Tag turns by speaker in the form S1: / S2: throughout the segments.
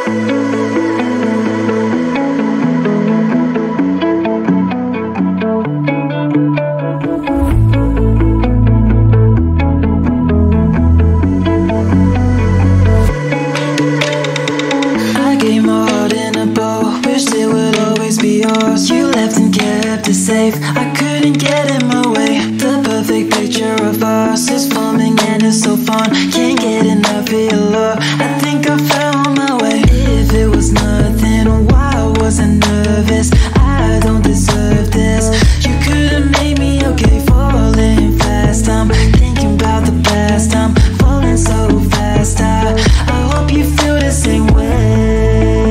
S1: You left and kept it safe, I couldn't get in my way. The perfect picture of us is forming and it's so fun. Can't get enough of your love, I think I found my way. If it was nothing, why was I nervous? I don't deserve this. You could've made me okay, falling fast. I'm thinking about the past, I'm falling so fast. I hope you feel the same way.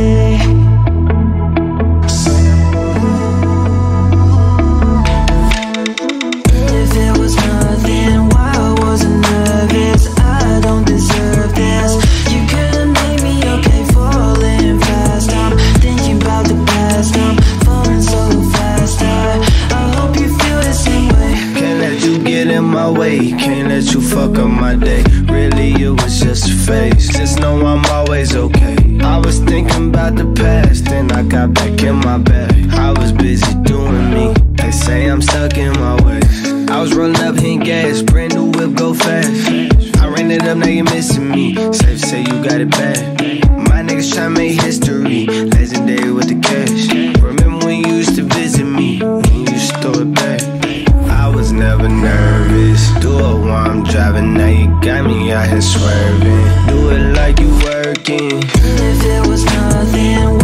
S2: Can't let you fuck up my day. Really, it was just a phase. Just know I'm always okay. I was thinking about the past, then I got back in my bag. I was busy doing me. They say I'm stuck in my ways. I was rolling up, hitting gas, brand new whip, go fast. I ran it up, now you're missing me. Safe to say you got it bad. My niggas tryna make history, legendary with the cash. Remember when you used to visit me, when you used to throw it back. I was never nervous. Do it while I'm driving, now you got me out here swerving. Do it like you working.
S1: If it was nothing,